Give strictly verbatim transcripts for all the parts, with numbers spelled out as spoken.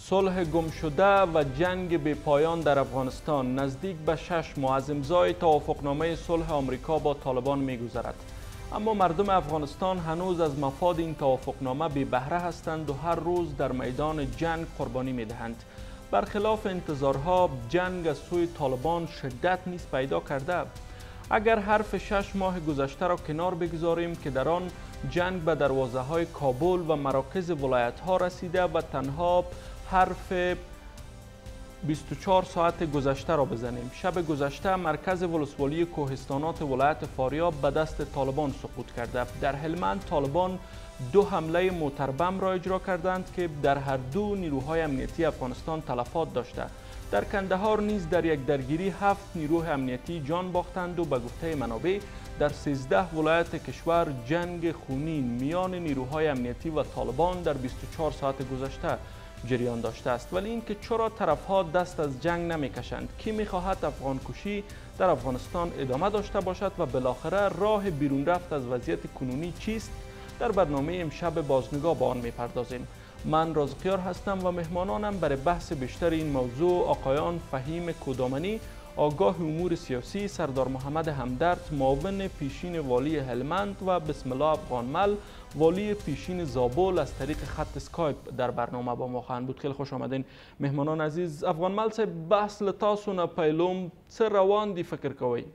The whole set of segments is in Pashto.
صلح گم شده و جنگ بی پایان در افغانستان نزدیک به شش ماه از امضای توافقنامه صلح آمریکا با طالبان می‌گذرد. اما مردم افغانستان هنوز از مفاد این توافقنامه بی بهره هستند و هر روز در میدان جنگ قربانی می‌دهند. برخلاف انتظارها جنگ از سوی طالبان شدت نیز پیدا کرده. اگر حرف شش ماه گذشته را کنار بگذاریم که در آن جنگ به دروازه های کابل و مراکز ولایت ها رسیده و تنها حرف بیست و چهار ساعت گذشته را بزنیم، شب گذشته مرکز ولسوالی کوهستانات ولایت فاریاب به دست طالبان سقوط کرده. در هلمند طالبان دو حمله موتربم را اجرا کردند که در هر دو نیروهای امنیتی افغانستان تلفات داشته. در کندهار نیز در یک درگیری هفت نیروی امنیتی جان باختند و به گفته منابع در سیزده ولایت کشور جنگ خونین میان نیروهای امنیتی و طالبان در بیست و چهار ساعت گذشته جریان داشته است. ولی اینکه چرا طرفها دست از جنگ نمیکشند؟ کی میخواهد افغان کشی در افغانستان ادامه داشته باشد و بالاخره راه بیرون رفت از وضعیت کنونی چیست؟ در برنامه امشب بازنگاه با آن میپردازیم. من رازقیار هستم و مهمانانم برای بحث بیشتر این موضوع آقایان فهیم کدامنی، آگاه امور سیاسی، سردار محمد همدرد، معاون پیشین والی هلمند و بسم الله افغانمل، والی پیشین زابل از طریق خط اسکایپ در برنامه با ما خواهند بود. خیلی خوش آمدین مهمانان عزیز. افغانمل صاحب، بحث لتاسو نه پیلوم څه روان دی فکر کوئ؟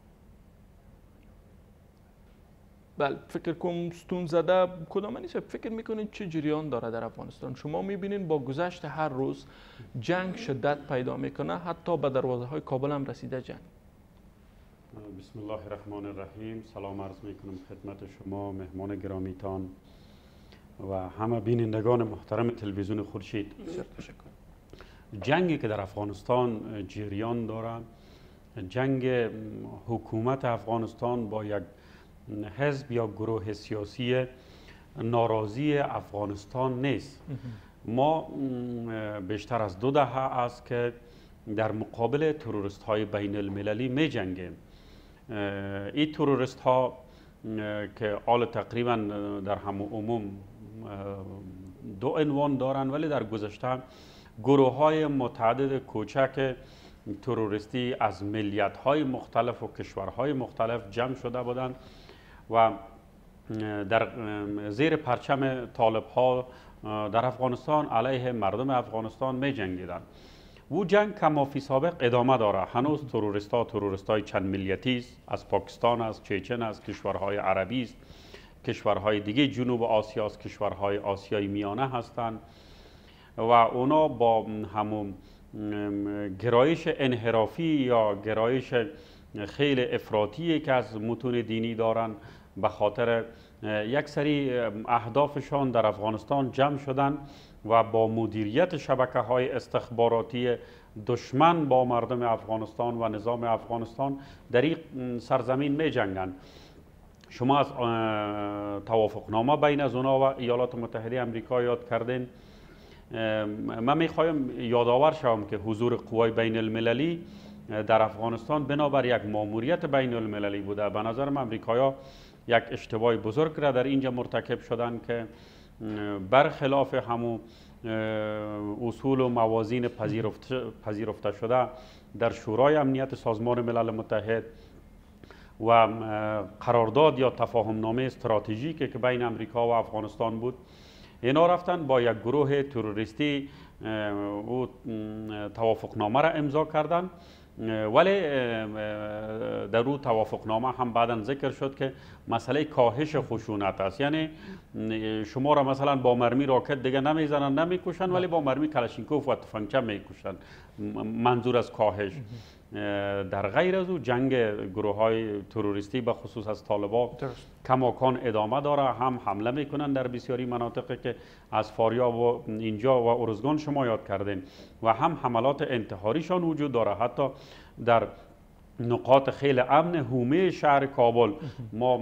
بله، فکر کنم ستون زده کدامنی صاحب فکر میکنید چه جریان داره در افغانستان؟ شما میبینید با گذشت هر روز جنگ شدت پیدا میکنه، حتی به دروازه های کابل هم رسیده جنگ. بسم الله الرحمن الرحیم. سلام عرض میکنم خدمت شما مهمان گرامیتان و همه بینندگان محترم تلویزیون خورشید. جنگی که در افغانستان جریان داره، جنگ حکومت افغانستان با یک حزب یا گروه سیاسی ناراضی افغانستان نیست. ما بیشتر از دو دهه است که در مقابل تروریست های بین المللی می جنگیم. این تروریست ها که آل تقریبا در همه عموم دو عنوان دارن، ولی در گذشته گروه های متعدد کوچک تروریستی از ملیت های مختلف و کشورهای مختلف جمع شده بودند و در زیر پرچم طالب ها در افغانستان علیه مردم افغانستان می جنگیدند. او جنگ کما فی سابق ادامه داره. هنوز تروریست ها تروریست های چند ملیتی است، از پاکستان است، چچن است، کشورهای عربی است، کشورهای دیگه جنوب آسیا است، کشورهای آسیای میانه هستند و اونا با همون گرایش انحرافی یا گرایش خیلی افراطی که از متون دینی دارن به خاطر یک سری اهدافشان در افغانستان جمع شدن و با مدیریت شبکه های استخباراتی دشمن با مردم افغانستان و نظام افغانستان در این سرزمین می جنگن. شما از توافقنامه بین از اونا و ایالات متحده امریکا یاد کردین. من میخوایم یادآور شوم که حضور قوای بین المللی در افغانستان بنابر یک ماموریت بین المللی بوده. به نظرم امریکایا یک اشتباه بزرگ را در اینجا مرتکب شدن که برخلاف همون اصول و موازین پذیرفته, پذیرفته شده در شورای امنیت سازمان ملل متحد و قرارداد یا تفاهم نامه استراتژیکی که بین امریکا و افغانستان بود، اینا رفتن با یک گروه تروریستی او توافقنامه را امضا کردن. ولی در او توافقنامه هم بعدا ذکر شد که مسئله کاهش خشونت است، یعنی شما را مثلا با مرمی راکت دیگه نمیزنن نمیکشن، ولی با مرمی کلاشینکوف و تفنگچه میکشن. منظور از کاهش. در غیر از او جنگ گروه های تروریستی به خصوص از طالبان کماکان ادامه داره. هم حمله میکنن در بسیاری مناطقی که از فاریاب و اینجا و ارزگان شما یاد کردین و هم حملات انتحاریشان وجود داره. حتی در نقاط خیلی امن حومه شهر کابل ما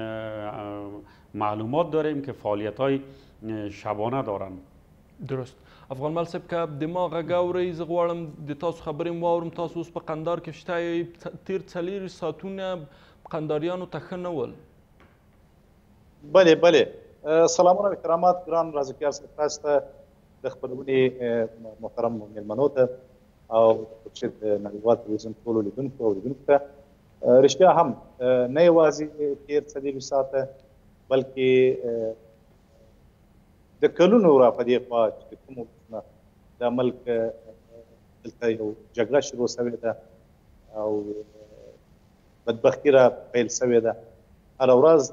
معلومات داریم که فعالیت های شبانه دارن. درست. افغانمل صاحب که دماغ غواړئ زه غواړم د تاسو خبرې م واورم. تاسو اوس په قندار کې شته، تیر څلېرویشت ساعتونه قنداریانو ته ښه نه ول. بله بله، سلامونه و کرامات ګران رازقیار صاحب، تاسو ته د خپرونې محترم مېلمنو ته او خورشید نړیوال تلویزیون ټولو لیدونکو او لیدونکو ته رښتیا هم نه یوازې تېر څلېرویشت ساعته بلکې د کلونو را په دې خوا چې کوم وختونه د ملک دلته یو جګړه شروع سوې ده او بدبختي را پیل سوې ده. هره ورځ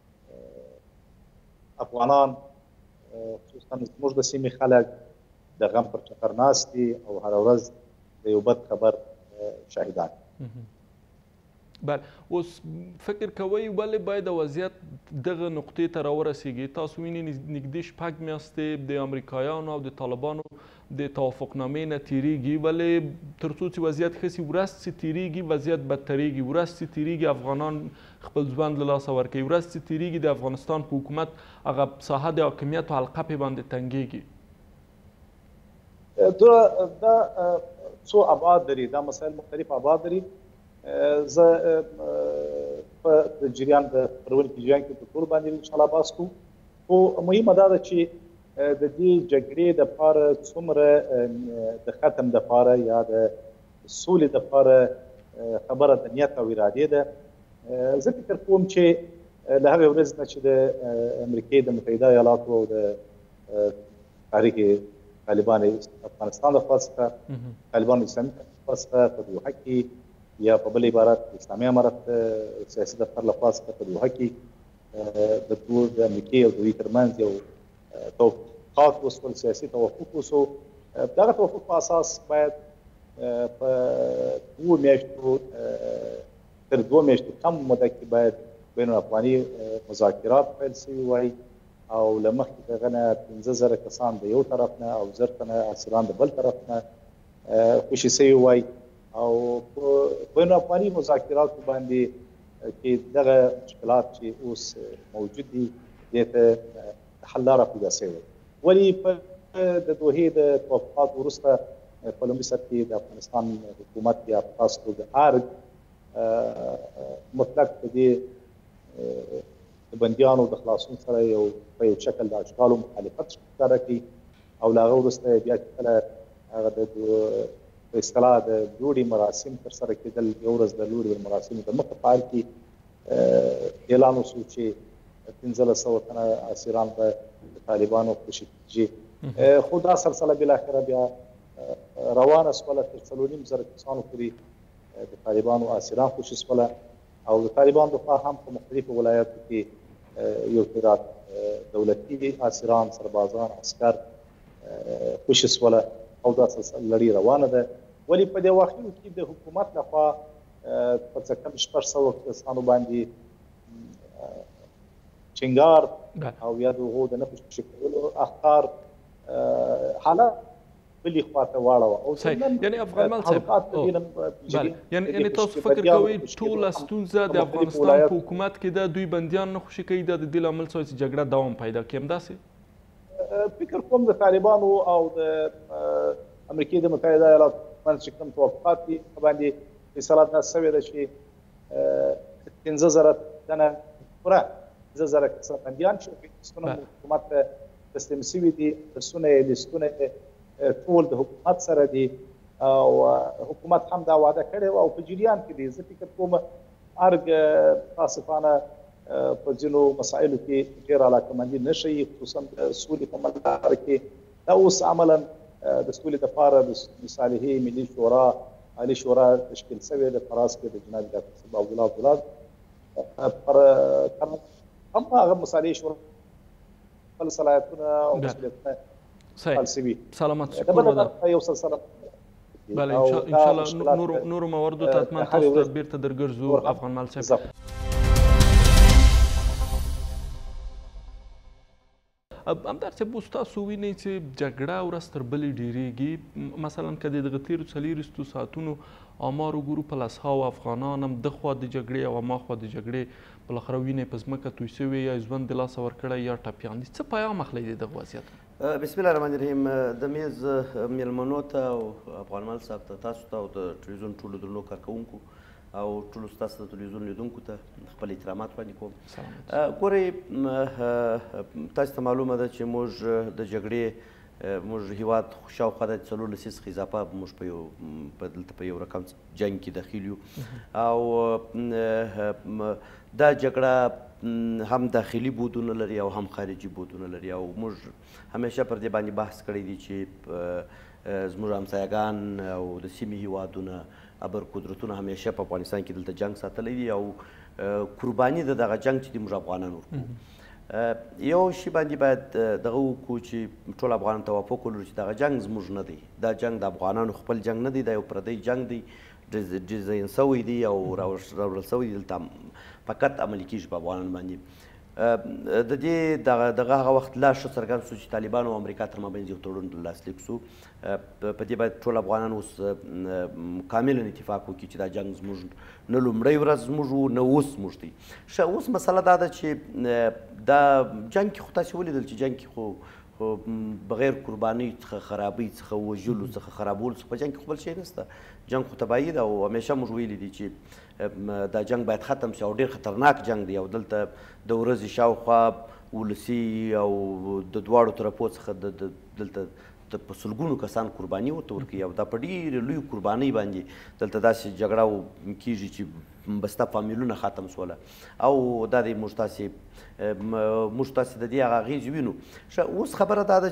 افغانان خصوصا زموږ د سیمې خلک د غم پر چکر ناست دي او هره ورځ د یو بد خبر شاهدان. بله، اوس فکر کوئ ولې باید وضعیت دغه نقطې ته راورسیږي؟ تاسو وینئ نږدې شپږ میاشتې د امریکایانو او د طالبانو د توافقنامې نه تیریږي، ولې تر څو چې وضعیت ښه سي ورځ چې تیریږي وضعیت بدتریږي، ورځ چې تیریږي افغانان خپل ژوند له لاسه ورکوي، ورځ چې تیریږي د افغانستان په حکومت هغه ساحه د حاکمیت او حلقه پې باندې تنګیږي. دا څو ابعاد لري، دا مسایل مختلف ابعاد لري. زه په جریان د خپرونې په جریان کې په ټول باندې انشاءالله بحث کوو، خو مهمه دا ده چې د دې جګړې دپاره څومره د ختم دپاره یا د سولې دپاره خبره د نیت او ارادې ده. زه فکر کوم چې له هغې ورځې نه چې د امریکې د متحده ایالاتو او د تحریک طالبان افغانستان له خوا څخه طالبان اسلامي خوا څخه په دوحه کې یا په بل عبارت اسلامي امارت سیاسي دفتر له خوا څخه په دوحه کې د د امریکې او دوی ترمنځ یو توافقات وشول، سیاسي توافق وشو. دغه توافق په اساس باید په دوو میاشتو تر دوو میاشتو کم موده کې باید بین الافغاني مذاکرات پیل شوي وای او له مخکې د هغه نه پنځه زره کسان د یو طرف نه او زر تنه اسیران د بل طرف نه خوشي شوي وای او په بین الافغاني مذاکراتو باندې کې دغه مشکلات چې اوس موجود دي دې ته حل لاره پیدا شوې. ولې په د دوحې د توافقاتو وروسته په لومړي سر کې د افغانستان حکومت یا په خاص توګه ارګ مطلق په دې د بندیانو د خلاصون سره یو په یو شکل د اشکالو مخالفت ښکاره کړي او له هغه وروسته بیا چې کله هغه د په اصطلاح د لوړې مراسم ترسره کېدل، یو ورځ د لوړې مراسمو د مخه په حال کې اعلان وشو چې پنځلس سوه تنه اسیران به د طالبانو خوشي کېږي. خو دا سلسله بالاخره بیا روانه شوله تر څلور نیم زره کسانو پورې د طالبانو اسیران خوشي شوله او د طالبانو لخوا هم په مختلفو ولایاتو کې یو تعداد دولتي اسیران، سربازان، عسکر خوشي شوله او دا سلسله لړۍ روانه ده. ولې په دې واقعو کې د حکومت لخوا په څه کم شپږ سوه کسانو باندې چنګار او یا د هغو د نه خوشي کولو اخطار حالات بلې خواته واړوه. یعنې افغان مل صاحب، یعنې تاسو فکر کوئ ټوله ستونزه د افغانستان په حکومت کې ده، دوی بندیان نه خوشي کوي، دا د دې لامل شوی چې جګړه دوام پیدا کړي؟ همداسې فکر کوم د طالبانو او د امریکې د متحده ایالاتو منځ چې کوم توافقات دي په باندې فیصله دا شوې ده چې پنځه زره تنه پوره پنځه زره کسان بندیان شي. لیستونه حکومت ته تسلیم شوي دي، درسونه یې لیستونه ټول د حکومت سره دي او حکومت هم دا وعده کړې وه او په جریان کې دي. زه فکر کوم ارګ متاسفانه په ځینو مسایلو کې ډېر علاقمندي نه ښیي، خصوصا د سولې په ملاتړ کې. دا اوس عملا د سولې دپاره د صالحې ملي شورا عالي شورا تشکیل شوې ده فراس کې د جناب ډاکټر صبح عبدالله عبدالله پر هم هغه مصالحې شورا خپل صلاحیتونه او مسؤلیتونه فعال شوي. سلامت شکر وده. یو سلسله بله انشاءالله نورو مواردو ته حتما تاسو ته بیرته درګرځو افغان مل صاحب. همدار صاحب، اوس تاسو وینئ چې جګړه ورځ تر بلې ډېرېږي. مثلا که د دغه تېرو څلېرویشتو ساعتونو آمار وګورو په لسهاو افغانان هم دخوا د جګړې او هماخوا د جګړې بالاخره وینې په ځمکه توی شوې یا ژوند د لاسه ورکړی یا ټپیان دي. څه پیغام اخلئ د دغه وضعیت؟ بسم الله الرحمن الرحیم. د میز میلمنو ته او افغان مل صاحب ته، تاسو ته او د ټلویزیون ټولو درنو کارکوونکو او ټولو ستاسو د ټلویزیون لیدونکو ته خپل احترامات وړاندې کوم. ګورئ، تاسو ته معلومه ده چې موږ د جګړې موږ هېواد شاوخوا د څلور لسیز څخه اضافه موږ په یو په دلته په یو رقم جنګ کې دخیل یو او دا جګړه هم داخلي بودونه لري او هم خارجي بودونه لري او موږ همیشه پر دې باندې بحث کړی دی چې زموږ همسایګان او د سیمې هېوادونه ابر قدرتونه همیشه په افغانستان کې دلته جنګ ساتلی دی او قرباني د دغه جنګ چې دی موږ افغانان ورکوو یو شي باندې باید دغه وکړو چې ټول افغانان توافق ولرو چې دغه جنګ زموږ نه دی دا جنګ د افغانانو خپل جنګ نه دی دا یو پردی جنګ دی ډیزاین سوی دی او راوړل سوی دی دلته فقط عملي کېږي په افغانانو باندې د دې دغه هغه وخت لا ښه څرګند سو چې طالبانو او امریکا تر مابین یو تړون لاسلیک سو په دې باید ټول افغانان اوس کاملا اتفاق وکړي چې دا جنګ زموږ نه لومړۍ ورځ زموږ و نه اوس زموږ دی ښه اوس مسله دا ده چې دا جنګ کې خو تاسې ولیدل چې جنګ کې خو خو بغیر قربانۍ څخه خرابۍ څخه وژلو څخه خرابولو څخه په جنګ کې خو بل شی نشته جنګ خو تباهي ده او همیشه موږ ویلي دي چې دا جنګ باید ختم شي او ډېر خطرناک جنګ دی او دلته د ورځې شاوخوا ولسي او د دواړو طرفو څخه دلته په سلګونو کسان قرباني ورته ورکوي او دا په ډېرې لویو قربانۍ باندې دلته داسې جګړه کېږي چې بسته فامیلونه ختم سوله او دا دی موږ تاسې موږ تاسې د دې هغه اغېزې وینو ښه اوس خبره دا ده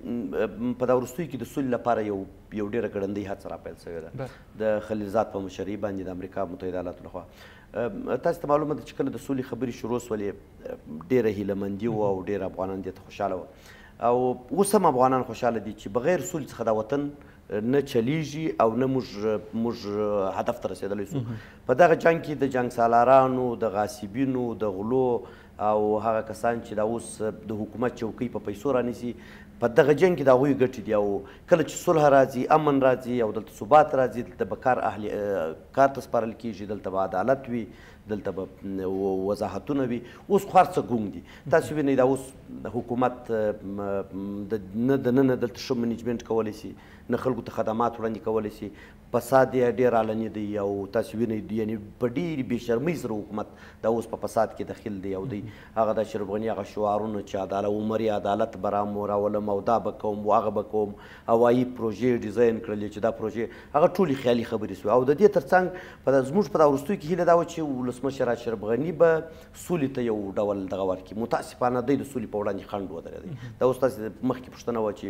چې په دا وروستیو کې د سولې لپاره یو یو ډېره ګړندۍ هڅه راپیل شوې ده د خلیلزاد په مشرۍ باندې د امریکا متحده ایالاتو لخوا تاسو ته معلومه ده چې کله د سولې خبرې شروع سولې ډېره هیلهمندي وه او ډېر افغانان دې ته خوشحاله وه او اوس هم افغانان خوشحاله دي چې بغیر سولې څخه دا وطن نه چلیږي او نه موږ موږ هدف ته رسېدلی سو په دغه جنګ کې د جنګ سالارانو د غاصبینو د غلو او هغه کسان چې دا اوس د حکومت چوکۍ په پیسو رانیسي په دغه جنګ کې د هغوی ګټې دي او کله چې صلح راځي امن راځي او دلته ثبات راځي دلته به کار اهل کار ته سپارل کېږي دلته به عدالت وي دلته به وضاحتونه وي اوس خو هر څه ګونګ دي تاسو وینئ دا اوس حکومت نه دننه دلته ښه منیجمنټ کولی شي نه خلکو ته خدمات وړاندې کولی شي فساد یې ډېر علني دی او تاسو وینئ یعنې په ډېرې بې شرمۍ سره حکومت دا اوس په فساد کې دخیل دی او دی هغه د اشرف غني هغه شعارونه چې عدالت عمري عدالت به راولم او دا به کوم او هغه به کوم هوایي پروژې ډیزاین کړلې چې دا پروژې هغه ټولې خیالي خبرې سوې او د دې تر څنګ په زموږ په دا وروستیو کې هیله دا وه چې ولسمشر اشرف غني به سولې ته یو ډول دغه ورکړي متاسفانه دی د سولې په وړاندې خنډ ودرېدی دا اوس تاسې مخکې پوښتنه وه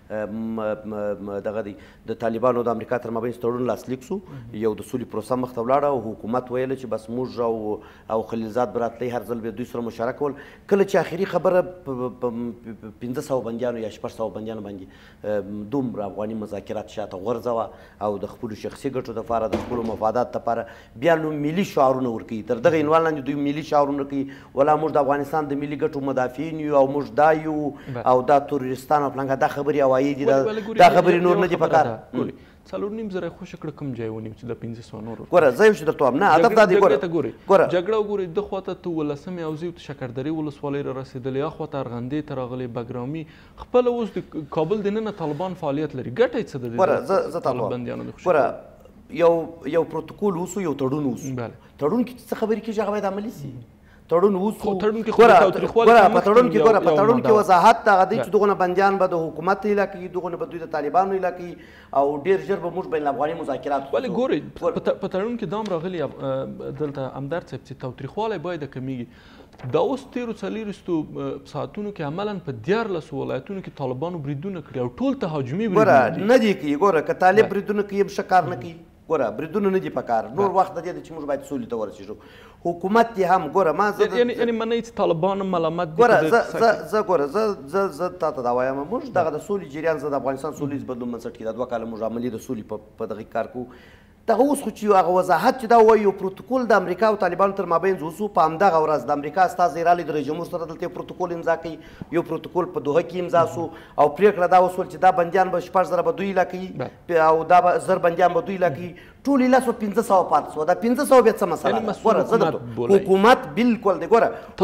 چې دغه دی د طالبانو د امریکا تر مابین تړون لاسلیک سو یو د سولې پروسه مخ ته ولاړه او حکومت ویله چې بس موږ او او خلیلزاد به راتلی هر ځل به دوی سره مشاره کول کله چې آخري خبره په پنځه سوه بندیانو یا شپږ سوه بندیانو باندې دومره افغاني مذاکرات شاته غورځوه او د خپلو شخصي ګټو دپاره د خپلو مفاداتو دپاره بیا نو ملي شعارونه ورکوي تر دغه عنوان لاندې دوی ملي شعارونه کوي ولا موږ د افغانستان د ملي ګټو مدافعین یو او موږ دا یو او دا تروریستان او پلانګه دا خبرې هوایي دي دا خبرې نور نه دي پکار څلور نیم زره خوشې کړه کوم ځای ونیو چې د پنځه سوه نورو ګوره زه یو شي درته وایم نه هدف دا دی ګوره ګوره جګړه وګورئ د خواته ته ولسمې اوزي ته شکردرې ولسوالۍ را رسېدلې یا خواته ارغندې ته راغلې بګرامي خپله اوس د کابل دننه طالبان فعالیت لري ګټه یې څه ده ګوره زه زه تا وایم ګوره یو یو پروتوکول اوسو یو تړون اوسو تړون کې څه خبرې کېږي هغه باید عملي سي تړون اوسو ګوره په تړون کې ګوره په تړون کې وضاحت دغه دی چې دغونه بندیان به د حکومت علاقې وي دغونه به دوی د طالبانو علاقې وي او ډېر ژر به موږ بین الافغاني مذاکرات ولې ګورئ په تړون کې دا هم راغلي دلته همدرد صاحب چې تاوتریخوالی باید کمیږي دا اوس تېرو څلېرویستو ساعتونو کې عملا په دیارلسو ولایتونو کې طالبانو بریدونه کړي او ټول تهاجمي ګوره نه دي کوي ګوره که طالب بریدونه کوي هم ښه کار نه کوي ګوره بریدونه نه دي پکار نور وخت د دې چې موږ باید سولې ته ورسېږو حکومت یې هم ګوره ما زه یعنې منئ چې طالبان ملامت دي ګوره زه زه ګوره زه زه زه تا ته دا وایم موږ دغه د سولې جریان زه د افغانستان سولیز بدلون بنسټ کې دا دوه کاله موږ عملي د سولې په دغه کار کوو دغه اوس خو چې هغه وضاحت چې دا وایي یو پروتوکول د امریکا او طالبانو تر مابین اوسو په همدغه ورځ د امریکا استازی رالی د رئیس جمهور سره دلته یو پروتوکول امضا کوي یو پروتوکول په دوحه کې امضا سو او پرېکړه دا وسول چې دا بندیان به شپږ زره به دوی ایله کوي او دا به زر بندیان به دوی ایله کوي ټول ایله سوه پنځه سوه پاتې سوه دا پنځه سوه بیا څه مسله ده ګوره زه درته حکومت بالکل دی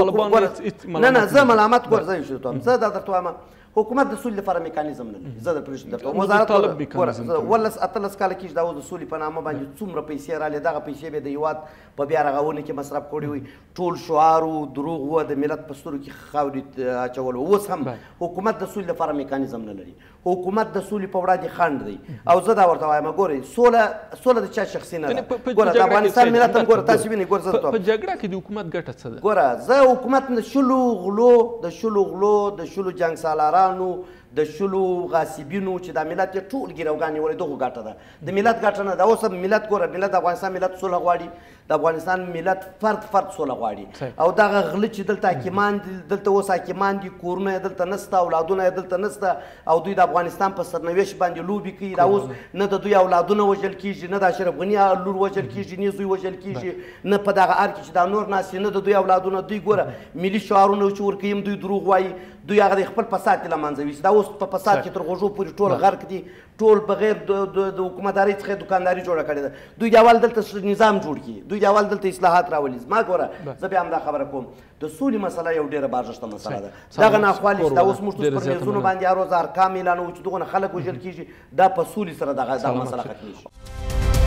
ګوره نه نه زه ملامت ګوره زه یو شی درته وایم زه دا درته وایم حکومت د سولې لپاره میکانیزم نه لري زه درته درته وایم وزارت ولس اتلس کاله کېږي دا اوس د سولې په نامه باندې څومره پیسې رالې دغه پیسې به د هېواد په بیا رغونې کې مصرف کړي وي ټول شعار و دروغ و د ملت په سترګو کې خاورې اچول اوس هم حکومت د سولې لپاره میکانیزم نه لري حکومت د سولې په وړاندې خنډ دی او زه دا ورته وایم ګورئ سوله سوله د چا شخصي نه ده ګوره د افغانستان ملت هم ګوره تاسې وینئ ګوره زه په جګړه کې د حکومت ګټه څه ده؟ ګوره زه حکومت د شلو غلو د شلو غلو د شلو جنګ سالارانو د شلو غاصبینو چې دا ملت یې ټول ګیروګان نیولې دغو ګټه ده د ملت ګټه نه ده. اوس ملت ګوره ملت د افغانستان ملت سوله غواړي د افغانستان ملت فرد فرد سوله غواړي او دغه غله چې دلته حاکمان دي دلته اوس حاکمان دي کورونه یې دلته نسته اولادونه یې دلته نسته او دوی د افغانستان په سرنوشت باندې لوبې کوي دا اوس نه د دوی اولادونه وژل کېږي نه د اشرف غني لور وژل کېږي نه زوی وژل کېږي نه په دغه ار کې چې دا نور ناست نه د دوی اولادونه دوی ګوره ملي شعارونه چې ورکوي هم دوی دروغ وایي دوی هغه د خپل فساد له منځه ویسي دا اوس په فساد کې تر غوږو پورې ټول غرق دي ټول بغیر د حکومتدارۍ څخه دوکانداري جوړه کړې ده دوی د اول دلته نظام جوړ کړي دوی د اول دلته اصلاحات راولي زما ګوره زه بیا همدا خبره کوم د سولې مسله یو ډېره بارزښته مسله ده دغه ناخوالې چې دا اوس موږ پر میزونو باندې هر ورځ ارقام اعلانوو چې دغونه خلک وژل کېږي دا په سولې سره دغه مسله ختمېږي.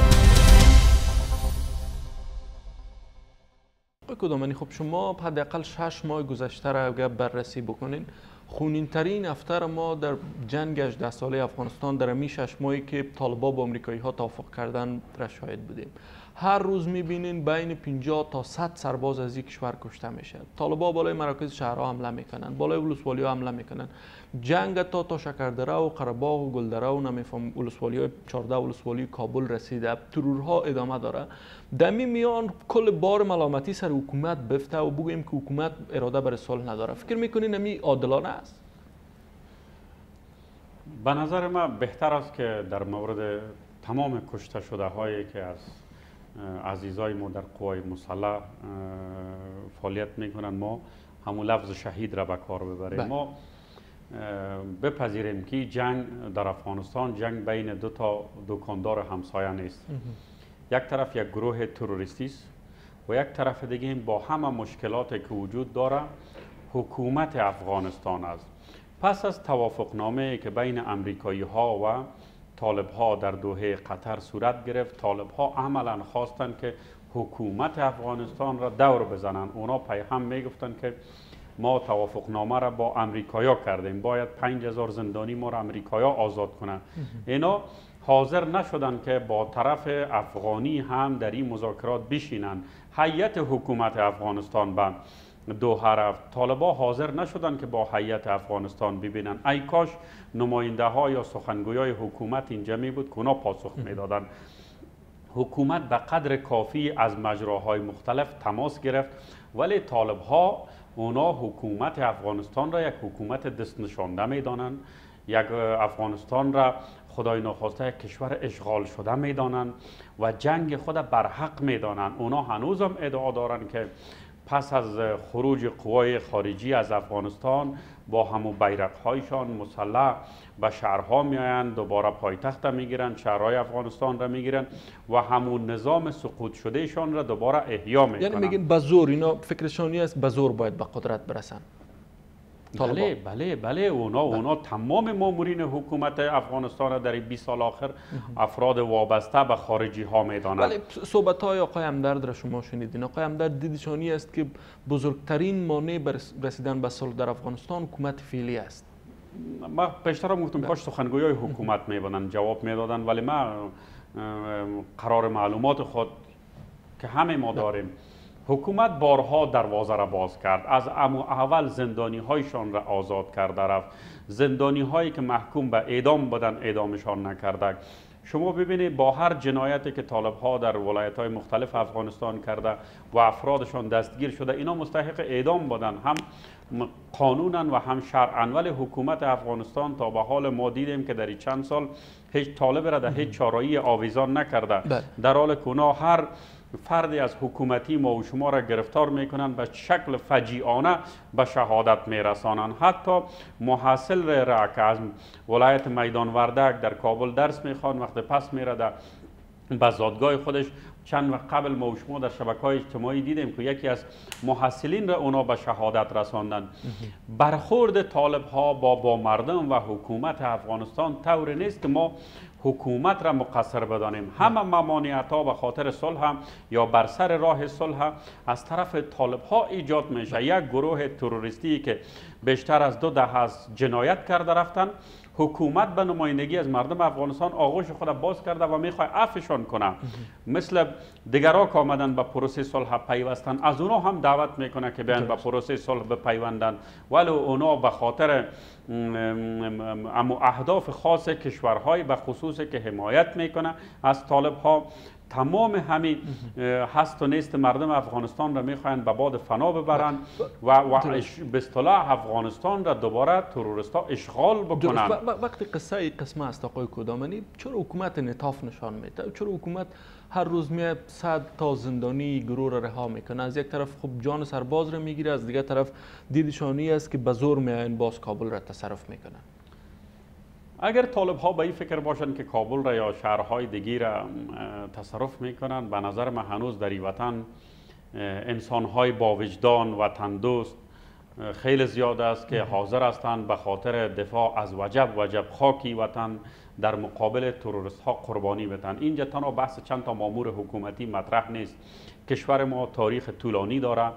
کدامنی خب شما حداقل شش ماه گذشته را اگر بررسی بکنین خونین ترین هفته ما در جنگ هجده ساله افغانستان در امی شش ماهی که طالبان با امریکایی ها توافق کردن را شاهد بودیم. هر روز میبینین بین پنجاه تا صد سرباز از یک کشور کشته میشه. طالبان بالای مراکز شهرها حمله میکنن، بالای ولسوالی ها حمله میکنن. جنگ تا تا شکردره و قره‌باغ و گلدره و نمیفهم ولسوالی های چهارده ولسوالی کابل رسیده. ترورها ادامه داره. دمی میان کل بار ملامتی سر حکومت بفته و بگوییم که حکومت اراده برای صلح نداره. فکر میکنین امی عادلانه است؟ به نظر من بهتر است که در مورد تمام کشته شده هایی که از عزیزای ما در قوای مسلح فعالیت میکنن ما همون لفظ شهید را به کار ببریم. ما بپذیریم که جنگ در افغانستان جنگ بین دو تا دکاندار همسایه نیست. یک طرف یک گروه تروریستی است و یک طرف دیگه با همه مشکلاتی که وجود داره حکومت افغانستان است. پس از توافقنامه که بین امریکایی ها و طالب ها در دوحه قطر صورت گرفت طالب ها عملا خواستند که حکومت افغانستان را دور بزنند. اونا پی هم میگفتند که ما توافقنامه را با امریکایا کردیم باید پنج هزار زندانی ما را امریکایا آزاد کنند. اینا حاضر نشدند که با طرف افغانی هم در این مذاکرات بشینند. هیئت حکومت افغانستان به دوحه رفت. طالبا حاضر نشدند که با هیئت افغانستان ببینند. ای کاش نماینده ها یا سخنگویای حکومت اینجا می بود که اونا پاسخ میدادند. حکومت به قدر کافی از مجراهای مختلف تماس گرفت ولی طالب ها اونا حکومت افغانستان را یک حکومت دست نشانده میدانند، یک افغانستان را خدای ناخواسته یک کشور اشغال شده میدانند و جنگ خود برحق میدانند. اونا هنوز هم ادعا دارند که پس از خروج قوای خارجی از افغانستان با همون بیرق‌هایشان مسلح به شهرها میآیند، دوباره پایتخت میگیرند، شهرهای افغانستان را میگیرند و همون نظام سقوط شدهشان را دوباره احیا میکنند. یعنی میگین به زور اینا فکرشانی است به زور باید به قدرت برسن. بله بله بله اونا اونا تمام مامورین حکومت افغانستان در بیست سال آخر افراد وابسته به خارجی ها میدانند. ولی صحبت های آقای همدرد را شما شنیدین. آقای همدرد دیدشانی است که بزرگترین مانع بر رسیدن به صلح در افغانستان حکومت فعلی است. ما پیشتر گفتم کاش سخنگویای حکومت میبودن جواب میدادن ولی ما قرار معلومات خود که همه ما داریم حکومت بارها دروازه را باز کرد. از اول زندانی هایشان را آزاد کرده رفت. زندانی هایی که محکوم به اعدام بودن اعدامشان نکرده. شما ببینید با هر جنایتی که طالب ها در ولایت های مختلف افغانستان کرده و افرادشان دستگیر شده اینا مستحق اعدام بودن هم قانونا و هم شرعا ولی حکومت افغانستان تا به حال ما دیدیم که در چند سال هیچ طالب را در هیچ چارایی آویزان نکرده. در حال که اونا هر فردی از حکومتی ما و شما را گرفتار میکنند به شکل فجیعانه به شهادت میرسانند. حتی محصل را که از ولایت میدان وردک در کابل درس میخوان وقتی پس میره در بزادگاه خودش چند وقت قبل ما و شما در شبکه‌های اجتماعی دیدیم که یکی از محصلین را اونا به شهادت رساندند. برخورد طالب ها با با مردم و حکومت افغانستان طوری نیست که ما حکومت را مقصر بدانیم. همه ممانعت ها به خاطر صلح یا بر سر راه صلح از طرف طالب ها ایجاد میشه. یک گروه تروریستی که بیشتر از دو دهه از جنایت کرده رفتن حکومت به نمایندگی از مردم افغانستان آغوش خود باز کرده و میخواد عفوشان کنه، مثل دیگرها که آمدن به پروسه صلح پیوستن، از اونا هم دعوت میکنه که بیان به پروسه صلح بپیوندن، ولی اونا به خاطر اما اهداف خاص کشورهای به خصوص که حمایت میکنه از طالب ها، تمام همین هست و نیست مردم افغانستان را میخواهند به باد فنا ببرند و, و به اصطلاح افغانستان را دوباره تروریستا اشغال بکنند. وقتی قصه قسمه است آقای کدامنی، چرا حکومت انعطاف نشان میده؟ چرا حکومت هر روز میاد صد تا زندانی گروه را رها میکنه؟ از یک طرف خب جان سرباز را میگیره، از دیگر طرف دیدشانی است که به زور میاین باز کابل را تصرف میکنن. اگر طالب ها به این فکر باشند که کابل را یا شهرهای دیگی را تصرف میکنند، به نظر من هنوز در این وطن انسان های با وجدان وطن دوست خیلی زیاد است که حاضر هستند به خاطر دفاع از وجب وجب خاکی وطن در مقابل تروریست ها قربانی بدن. اینجا تنها بحث چند تا مامور حکومتی مطرح نیست. کشور ما تاریخ طولانی داره،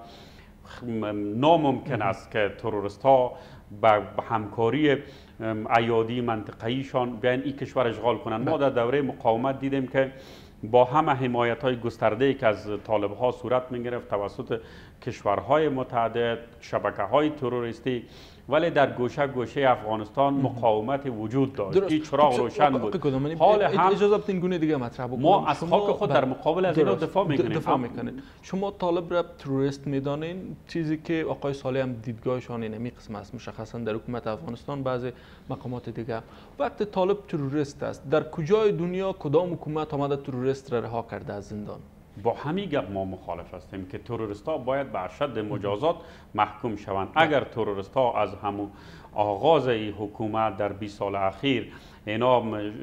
ناممکن است که تروریست ها با همکاری ایادی منطقه‌ایشان بیان این کشور اشغال کنند. ما در دوره مقاومت دیدیم که با همه حمایت های گسترده که از طالب ها صورت می گرفت توسط کشورهای متعدد، شبکه های تروریستی، ولی در گوشه گوشه افغانستان مقاومت وجود داشت. این چراغ روشن بود. حال هم اجازه بدین گونه دیگه مطرح بکنم. ما از خاک خود در مقابل از اینا دفاع میکنیم. دفاع میکنید. شما طالب را تروریست میدانین، چیزی که آقای صالح هم دیدگاهشان این می قسم است، مشخصا در حکومت افغانستان بعضی مقامات دیگه. وقتی طالب تروریست است، در کجای دنیا کدام حکومت آمده تروریست را رها کرده از زندان؟ با همین گپ ما مخالف هستیم که تروریستا باید به اشد مجازات محکوم شوند. اگر تروریستا از همون آغاز این حکومت در بیست سال اخیر اینا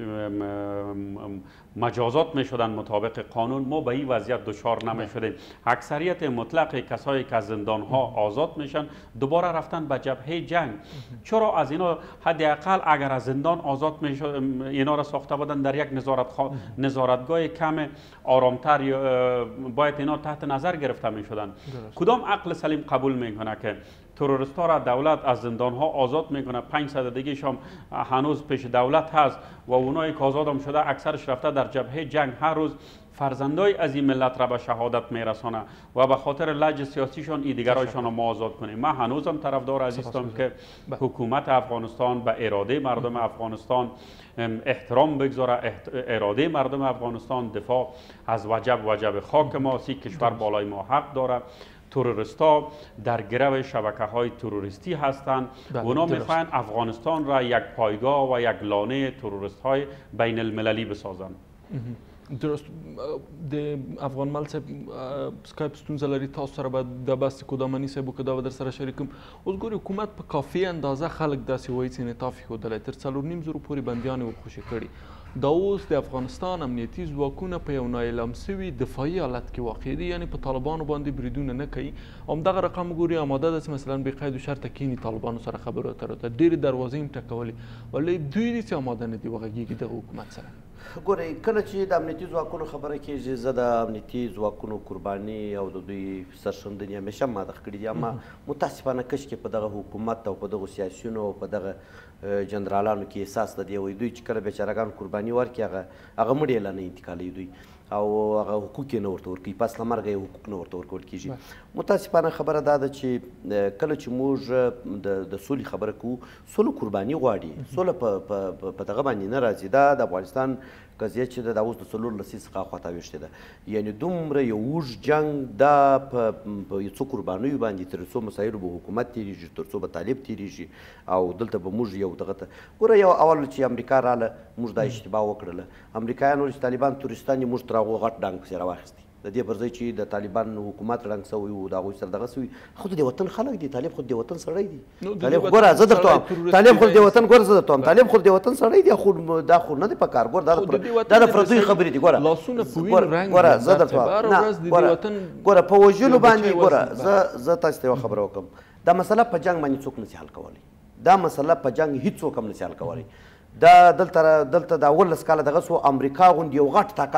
مجازات می شدن مطابق قانون، ما به این وضعیت دچار نمی شدیم. اکثریت مطلق کسایی که از زندان ها آزاد میشن دوباره رفتن به جبهه جنگ. چرا از اینا حداقل اگر از زندان آزاد می شد اینا را ساخته بودن در یک نظارت خوا... نظارتگاه کم آرامتر باید اینا تحت نظر گرفته می شدن. کدام عقل سلیم قبول میکنه که تروریستا را دولت از زندان ها آزاد میکنه؟ پانصد دیگه‌ش هم هنوز پیش دولت هست و اونایی که آزاد هم شده اکثرش رفته در جبهه جنگ، هر روز فرزندای از این ملت را به شهادت میرسانه و به خاطر لج سیاسیشان ای دیگرایشان را ما آزاد کنیم. من هنوزم طرفدار از هستم که حکومت افغانستان به اراده مردم افغانستان احترام بگذاره، اراده مردم افغانستان دفاع از وجب وجب خاک ما، سی کشور بالای ما حق داره. تروریستا در گرو شبکه های تروریستی هستند. اونا میخواین افغانستان را یک پایگاه و یک لانه تروریست های بین المللی بسازند. درست. د افغان مل صاحب سکایپ ستونزه لري، تاسو سره به د بحث کدامني صاحب که دا به در سره شریکم. اوس ګورې حکومت په کافي اندازه خلک داسې وایي چې انعطاف ښودلی، تر څلور نیم زرو پورې بندیان یې ورخوشي کړي. دا اوس د افغانستان امنیتي ځواکونه په یو نااعلام سوي دفاعي حالت کې واقع دي، یعنې په طالبانو باندې بریدونه نه کوي. همدغه رقم وګوري آماده ده چې مثلا بې قید و شرطه کینی طالبانو سره خبرو اترو ته ډېرې دروازې هم ټکولې، ولی دوی دې چې آماده نه دي وغږېږي دغه حکومت سره. ګورئ، کله چې د امنیتي ځواکونو خبره کېږي، زه د امنیتي ځواکونو قرباني او د دوی سرښندنې همیشه ماده کړي دي، اما متاسفانه کش کې په دغه حکومت او په دغو سیاسیونو او په دغه جنرالانو کې احساس د دې وایي دوی چې کله بیچارهګان قرباني ورکړي هغه هغه مړي اعلان نه انتقالوي دوی او هغه حقوق یې نه ورته ورکوي، پس له مرګه یې حقوق نه ورته ورکول کېږي. متاسفانه خبره دا ده چې کله چې موږ د سولې خبره کوو، سوله قرباني غواړي، سوله په دغه باندې نه راځي. دا د افغانستان قضیه چې ده دا اوس د څلور لسیز څخه اخواته ویشتې ده، یعنې دومره یو اوږد جنګ دا په یو څو قربانیو باندې تر څو مسایلو به حکومت تېرېږي، تر څو به طالب تېرېږي او دلته به موږ یو دغه ته ګوره. یو اول چې امریکا راله موږ دا اشتباه وکړله، امریکایانو چې طالبان تورستان یې موږ تر هغو غټ ډنګ پسې راواخیستي، د دې پر ځای چې د طالبان حکومت ړنګ سوی و د هغوی سره دغه سوي. خو د دې وطن خلک دي، طالب خو د دې وطن سړی دی. طالب ګوره زه درته وایم، طالب خو د دې وطن ګوره زه درته وایم طالب خو د دې وطن سړی دی، خو دا خو نه دی په کار. ګوره دا د پردیو خبرې دي. ګوره ګوره زه درته وایم نه، ګوره په وژلو باندې ګوره زه زه تاسو ته یوه خبره وکړم، دا مسله په جنګ باندې څوک نشي حل کولی، دا مسله په جنګ هېڅوک هم نشي حل کولی. دا دلته دلته د اوولس کاله دغه سو امریکا غوندې یو غټ طاقت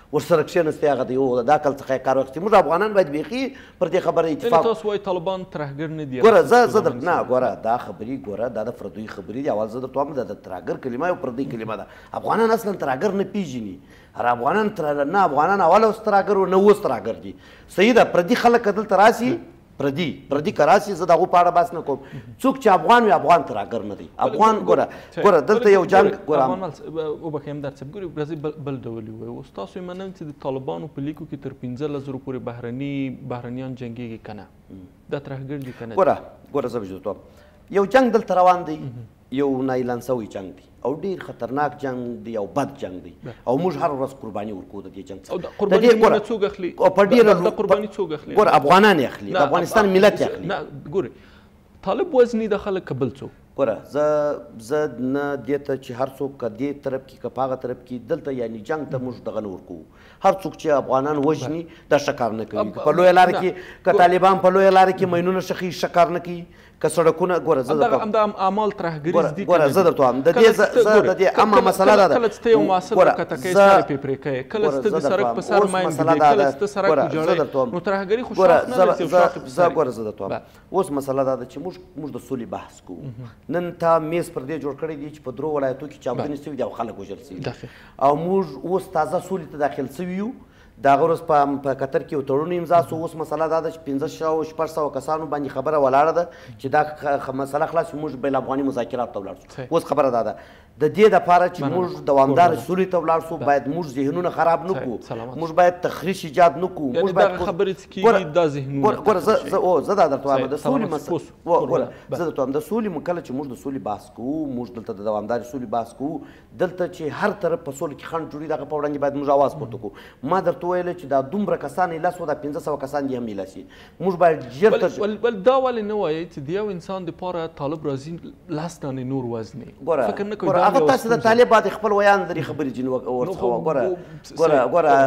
ورسره کښېنستی هغه د یو د عقل څخه یې کار واخیستي. موږ افغانان باید بیخي پر دې خبره اتفاق تاسو وایي طالبان ترهګر نه دي. ګوره زه زه در نه ګوره دا خبرې ګوره دا د پردیو خبرې دي. اول زه درته وایم دا د ترهګر کلمه یو پردۍ کلمه ده. افغانان اصلا ترهګر نه پیژني. هر افغانان نه افغانان اول اوس ترهګر و نه اوس ترهګر دي. صحیح ده. پردي خلک که دلته راسي پردي پردي که راسي زه د هغو په اړه بحث نه کوم. څوک چې افغان وي افغان ترهګر نه دی. افغان ګوره ګوره دلته یو جنګ ګوره وبخښئ همدرد صاحب ګورې راځئ بل ډول یې ووایو. اوس تاسو یې منم چې د طالبانو په لیکو کې تر پنځلس زرو پورې بهرني بهرنیان جنګېږي که نه دا ترهګر دي که نه. ګوره ګوره زه به درته وایم یو جنګ دلته روان دی یو نااعلان سوی جنګ دی او ډېر خطرناک جنګ دی او بد جنګ دی او موږ هر ورځ قرباني ورکوو د دې جنګ څخه. قرباني څوک اخلي؟ په ډېره قرباني څوک اخلي؟ ګوره افغانان یې اخلي. د افغانستان ملت یې اخلي. نه ګورې طالب وزني د خلک که بل څوک ګوره زه زه نه دې ته چې هر څوک که دې طرف کې که په هغه طرف کې دلته یعنې جنګ ته موږ دغه نه ورکوو. هر څوک چې افغانان وژني دا ښه کار نه کوي. که په لویه لاره کې که طالبان په لویه لاره کې ماینونه ښخي ښه کار نه کوي. که سړکونه ګوره زه درته همدا اعمال ترهګریز دي. ګوره زه درته وایم د دې زه د دې عامه مسله دا ده. کله چې ته یو محصل ورکته کوې سر یې پرې پرې کوې کله چې ته د سړک په سر ماین ږدې کله چې ته سړک ویجاړوې نو ترهګري خو شاخ نه لري. زه ګوره زه درته وایم اوس مسله دا ده چې موږ موږ د سولې بحث کوو. نن تا میز پر دې جوړ کړی دی چې په درو ولایتو کې چاودنې سوي دي او خلک وژل سوي دي او موږ اوس تازه سولې ته داخل سوي یو. د هغه ورځ په قطر کې یو تړون امضا سو. اوس مسله دا ده چې پنځه سوه شپږ سوه کسانو باندې خبره ولاړه ده چې دا مسله خلاص موږ بین افغاني مذاکرات ته ولاړ سو. اوس خبره دا ده د دې دپاره چې موږ دوامداره سولې ته ولاړ سو باید موږ ذهنونه خراب نه کړو. موږ باید تخریش ایجاد نه کړو. موږ باید خبرې چې کېږي دا ذهنونه ګوره زه زه او زه دا درته وایم د سولې مسله ګوره زه درته وایم د سولې کله چې موږ د سولې بحث کوو موږ دلته د دوامدارې سولې بحث کوو دلته چې هر طرف په سولې کې خنډ جوړي دغه په وړاندې باید موږ اواز پورته کړو. ما درته ویل چې دا دومره کسان یې لس و دا پنځه سوه کسان دې هم یې لس موږ باید ژر تر بل دا ولې نه وایئ چې د یو انسان دپاره طالب راځي لس دانې نور وزنې فکر نه کوئ هغه تاسې د طالب باید خپل ویان لري خبرې ځینې ورڅخه ګوره ګوره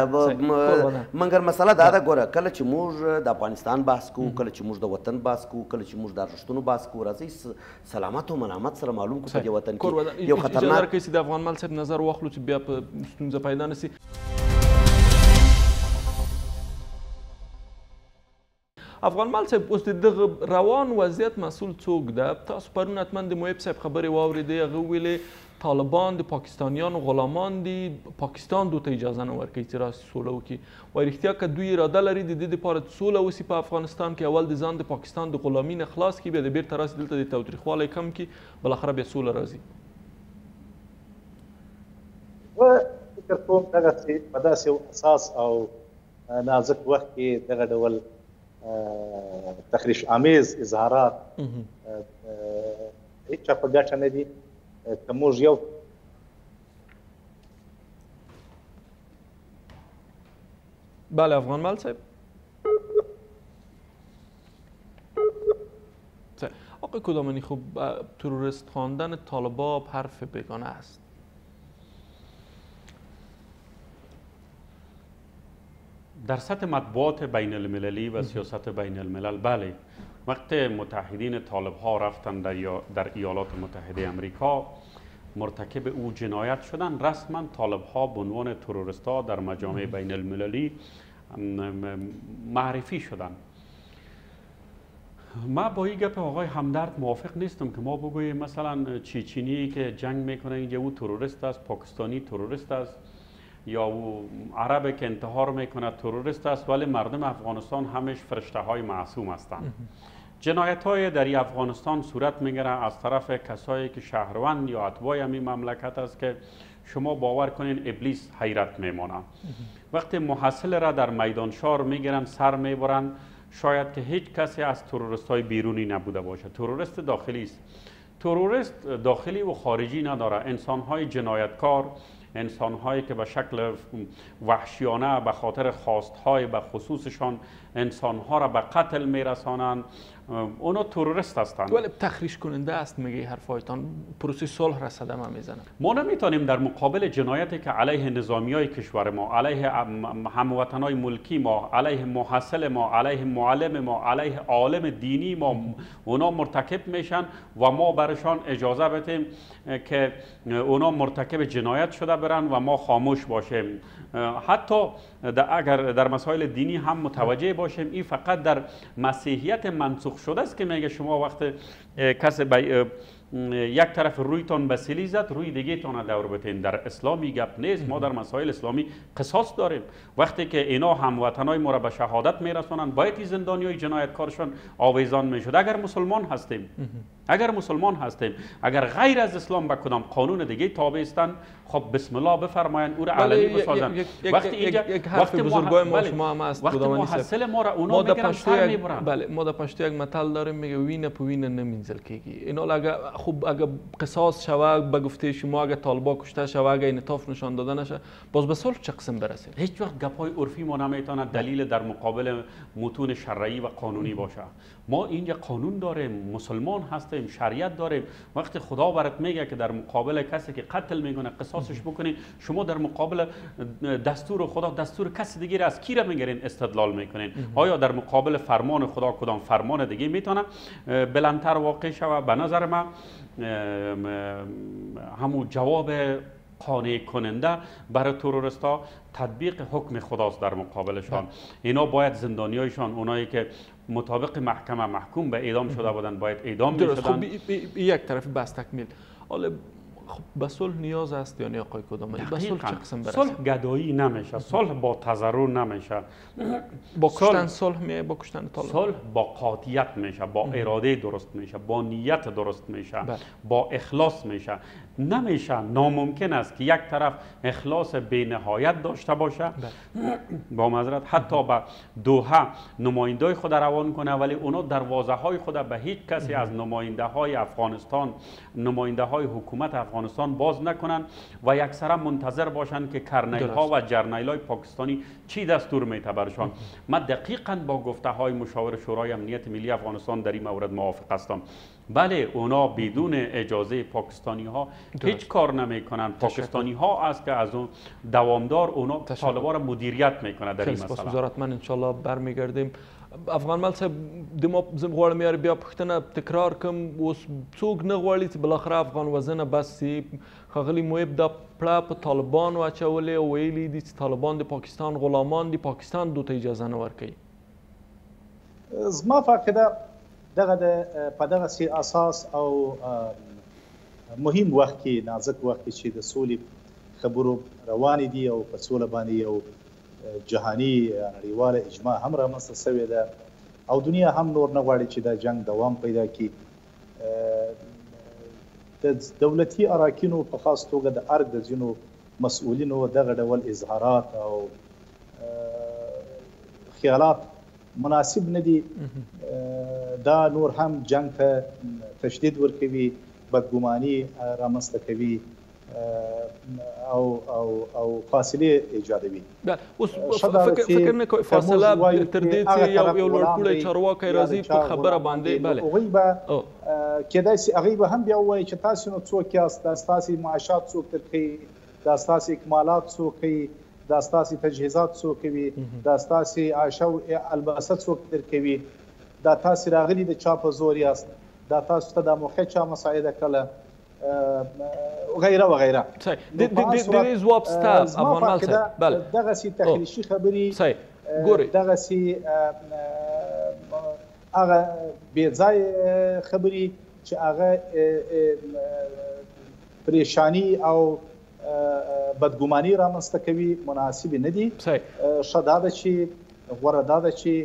ګوره مګر مسله دا ده ګوره کله چې موږ د افغانستان بحث کوو کله چې موږ د وطن بحث کوو کله چې موږ د ارزښتونو بحث کوو راځئ سلامت او ملامت سره معلوم کړو په دې وطن کې یو خطرناک اجازه راکوئ چې د افغان مل صاحب نظر واخلو چې بیا په ستونزه پیدا نه سي. افغان مل صاحب اوس د دغه روان وضعیت مسؤل څوک ده؟ تاسو پرون حتما د محب صاحب خبرې واورېدې هغه ویلې طالبان د پاکستانیانو غلامان دي پاکستان دوی ته اجازه نه ورکوي چې راسي سوله وکړي وایي رښتیا که دوی اراده لري د دې دپاره سوله وسي په افغانستان کې اول د ځان د پاکستان د غلامي نه خلاص کړي بیا د بیرته راسي دلته د تاوتریخوالی کم کړي بالاخره بیا سوله راځي. زه فکر کوم دغسې په داسې یو اساس او نازک وخت کې دغه ډول تخریش آمیز اظهارات هیچ چا په ګټه نه دي. که موږ یو بله افغان مل صاحب آقای کدامانی خب تروریست خواندن طالبا حرف بیگانه است. در سطح مطبوعات بین المللی و سیاست بین الملل بله وقت متحدین طالب ها رفتن در, در ایالات متحده امریکا مرتکب او جنایت شدن رسما طالب ها به عنوان تروریست ها در مجامع بین المللی معرفی شدن. ما با این گپ آقای همدرد موافق نیستم که ما بگوییم مثلا چیچینی که جنگ میکنه اینجا او تروریست است پاکستانی تروریست است یا او عرب که انتحار میکنه تروریست است ولی مردم افغانستان همش فرشته های معصوم هستند. جنایت های در افغانستان صورت میگیره از طرف کسایی که شهروند یا اتباع همین مملکت است که شما باور کنین ابلیس حیرت میمانه. وقتی محصل را در میدان شهر میگیرن سر میبرن شاید که هیچ کسی از تروریست های بیرونی نبوده باشه. تروریست داخلی است. تروریست داخلی و خارجی نداره. انسان های جنایتکار انسان هایی که به شکل وحشیانه به خاطر خواست های به خصوصشان انسان ها را به قتل میرسانند اونا تروریست هستند. ولی تخریش کننده است میگه حرفایتان، پروسه صلح را صدمه میزنه. ما نمیتونیم در مقابل جنایتی که علیه نظامیای کشور ما، علیه هموطنای ملکی ما، علیه محصل ما، علیه معلم ما، علیه عالم دینی ما اونا مرتکب میشن و ما برشان اجازه بدیم که اونا مرتکب جنایت شده برن و ما خاموش باشیم. حتی اگر در مسائل دینی هم متوجه باشیم، این فقط در مسیحیت منسوخ شده است که میگه شما وقت کسی به یک طرف رویتان به سیلی زد روی دیگه تان دور بتین. در اسلامی گپ نیست. ما در مسائل اسلامی قصاص داریم. وقتی که اینا هموطنای ما را به شهادت میرسونن باید این زندانیای جنایتکارشون آویزان میشد. اگر مسلمان هستیم اگر مسلمان هستیم اگر غیر از اسلام به کدام قانون دیگه تابع هستند، خب بسم الله بفرمایند او را علنی بسازند. وقتی اینجا وقتی بزرگای ما شما هم است، وقتی محصل ما را اونا میگیرن سر میبرن. بله، ما در پشتو یک مثل داریم میگه وینه په وینه نمینځل کیږي. اینا اگه خوب اگه قصاص شوه به گفته شما، اگه طالبا کشته شوه، اگه انعطاف نشان داده نشه، باز به صلح چه قسم برسیم؟ هیچ وقت گپای عرفی ما نمیتونه دلیل در مقابل متون شرعی و قانونی باشه. ما اینجا قانون داریم، مسلمان هستیم، شریعت داریم. وقتی خدا برات میگه که در مقابل کسی که قتل میکنه قصاصش بکنین، شما در مقابل دستور خدا دستور کسی دیگه از کی را میگیرین استدلال میکنین؟ آیا در مقابل فرمان خدا کدام فرمان دیگه میتونه بلندتر واقع شود؟ به نظر من همون جواب قانع کننده برای تروریستا تطبیق حکم خداست در مقابلشان. اینا باید زندانیایشان، اونایی که مطابق محکمه محکوم به اعدام شده بودند باید اعدام میشدند. خب یک طرف بس تکمیل. حالا خب به صلح نیاز است یا نه آقای کدام؟ به صلح چه قسم برسیم؟ صلح گدایی نمیشه، صلح با تضرر نمیشه. با کشتن صلح میشه، با کشتن طالب صلح با قاطعیت میشه، با اراده درست میشه، با نیت درست میشه، با اخلاص میشه. نمیشه، ناممکن است که یک طرف اخلاص بی نهایت داشته باشه، با معذرت حتی به دوحه نمایندای خود روان کنه ولی اونا دروازه های خود به هیچ کسی از نماینده های افغانستان، نماینده های حکومت افغانستان باز نکنن و یکسره منتظر باشن که کرنیل ها و جرنیل های پاکستانی چی دستور میته برشان. من دقیقاً با گفته های مشاور شورای امنیت ملی افغانستان در این مورد موافق هستم. بله، اونا بدون اجازه پاکستانی ها هیچ کار نمی کنند. پاکستانی ها است که از اون دوامدار اونا طالبان را مدیریت میکنه در این مسئله. وزارت من ان شاء الله برمیگردیم. افغان مل صاحب د ما زم غواړم یار بیا پښتنه تکرار کوم، اوس څوک نه غواړي چې بالاخره افغان وزنه بس ښاغلي محب دا پړه په طالبانو اچولې او ویلي دي چې طالبان د پاکستان غلامان دي، پاکستان دوی ته اجازه نه ورکوي. زما فکر دغه د په دغه سي اساس او مهم وخت کې نازک وخت کې چې د سولې خبرو روانې دي او په سوله باندې یو جهاني نړیواله اجماع هم رامنځته شوې ده او دنیا هم نور نه غواړي چې د جنگ دوام پیدا کړي. د دولتي اراکینو په خاص توګه د ارګ د ځینو مسؤلینو دغه ډول اظهارات او خیالات مناسب نه دي. دا نور هم جنگ ته تشدید ورکوي، بدګماني رامنځته کوي او او او فاصله ایجادوي. اوس فکر فکر نه کوي فاصله تر دې چې یو یو لوړپوړی چارواکی راځي په خبره باندې. بله، هغوی به کېدای شي هغوی به هم بیا ووایي چې تاسو نو څوک یاست، دا ستاسې معاشات څوک درکوي، دا ستاسې اکمالات څوک کوي، دا ستاسې تجهیزات څوک کوي، دا ستاسې عاشه او الباسه څوک درکوي، دا تاسې راغلي د چا په زور یاست، دا تاسو ته دا موقع چا مساعده کړله وغیره وغیره. د دې ځواب ستا افغان مل صاحب. بله، دغسې تخریشي خبرې، دغسې هغه بې ځایه خبرې چې هغه پریشانی او بدګماني رامنځته کوي مناسبې نه دي. ښه دا ده چې غوره دا ده چې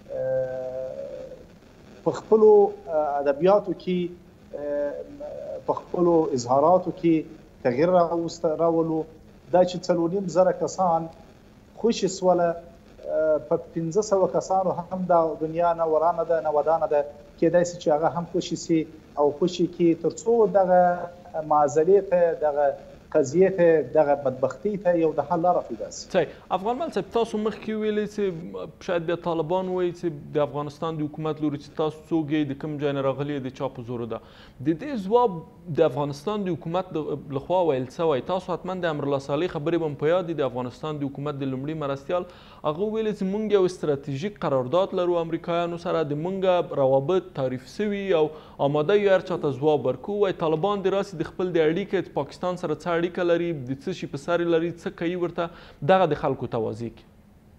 په خپلو ادبیاتو کې په خپلو اظهاراتو کې تغییر راولو. دا چې څلور نیم زره کسان خوشي سوله، په پنځه سوه کسانو هم دا دنیا نه ورانه ده، نه ودانه ده، کېدای شي چې هغه هم خوشي سي او خوشي کې تر څو دغه معضلې ته، دغه قضیې ته دغه بدبختۍ ته یو د حل لاره پیدا شي. صحیح. افغان مل صاحب تاسو مخکې ویلې چې شاید بیا طالبان وایي چې د افغانستان د حکومت لوري چې تاسو څوک یې د کوم ځای نه راغلي د چا په زور ده. د دې ځواب د افغانستان د حکومت لخوا ویل شوی. تاسو حتما د امرالله صالح خبرې به مو په یاد دي، د افغانستان د حکومت د لومړي مرستیال هغه ویلې چې موږ یو ستراتیژیک قرارداد لرو امریکایانو سره، د موږ روابط تعریف سوي او آماده یو هر چا ته ځواب ورکوو. وایي طالبان د راسې د خپل د اړیکې د پاکستان سره څه اړیکه لري، د څه شي په سر لري، څه کوي ورته، دغه د خلکو ته واضح کړي.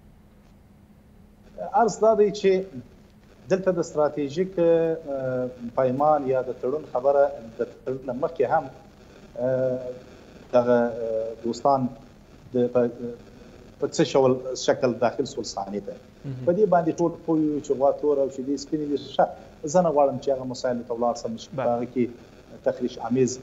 عرض دا دی چې دلته د ستراتیژیک پیمان یا د تړون خبره د تړون نه مخکې هم دغه دوستان د په څه شول شکل داخل سول صحنې ته په دې باندې ټول پوه یو چې غوا تور او شیدې سپینې دي. ښه زه نه غواړم چې هغه مسایلو ته ولاړ سم، چې په هغه کې تخریش امیز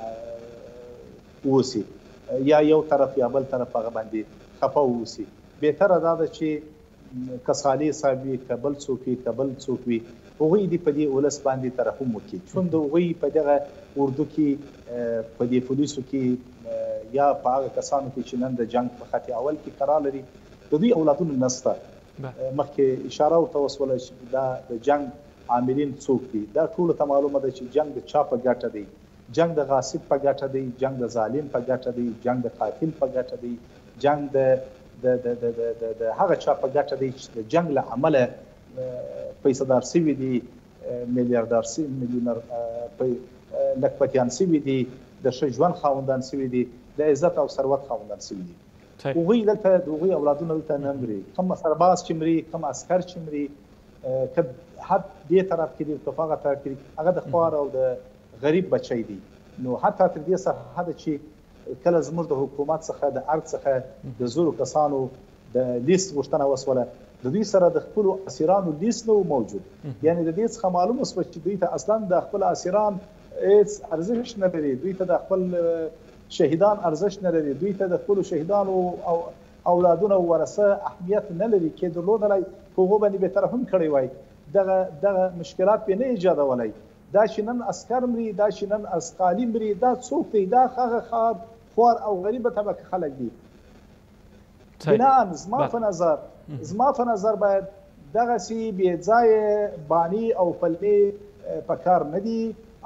اوسي یا یو طرف یا بل طرف هغه باندې خفه اوسي. بهتره دا ده چې کسخالي صاحب وي، که بل څوک وي، که بل څوک وي، هغوی دې په دې ولس باندې ترحم وکړي. چون د هغوی په دغه اردو کې په دې پولیسو کې یا په هغه کسانو کې چې نن د جنګ په خط اول کې قرار لري د دوی اولادونه نشته. مخکې اشاره ورته وسوله چې دا د جنګ عاملین څوک دي. دا ټولو ته معلومه ده چې جنګ د چا په ګټه دی، جنگ د غاصب په ګټه دی، جنگ د ظالم په ګټه دی، جنگ د قاتل په ګټه دی، جنگ د د د د د د هغه چا په ګټه دی چې د جنگ له امله پیسهدار سوي دي، میلیاردر سوي، میلیونر لکپتیان سوي دي، د ښه ژوند خاوندان سوي دي، د عزت او ثروت خاوندان سوي دي. هغوی دلته د هغوی اولادونه دلته نه مري. کوم سرباز چې مري، کوم عسکر چې مري، که حد دې طرف کې دي که په هغه طرف کې دي، هغه د خوار او د غریب بچی دی. نو حتی تر دې سرحده چې کله زموږ د حکومت څخه د ارګ څخه د زرو کسانو د لیست غوښتنه وسوله، د دوی سره د خپلو اسیرانو لیست نه و موجود. یعنې د دې څخه معلومه شوه چې دوی ته اصلا د خپل اسیران هېڅ ارزښت نه لري، دوی ته د خپل شهیدان ارزښت نه لري، دوی ته د خپلو شهیدانو او اولادونه او ورثه اهمیت نه لري. کې درلودلی په هغو باندې بېطرفم کړی وای، دغه دغه مشکلات پرې نه ایجادولی. دا چې نن عسکر مري، دا چې نن اسقالي مري، دا څوک دی؟ دا هغه خار خوار او غریبه طبقه خلک دي. بناً زما په نظر زما په نظر باید دغسې بې ځایه باني او پلمې په کار نه دي.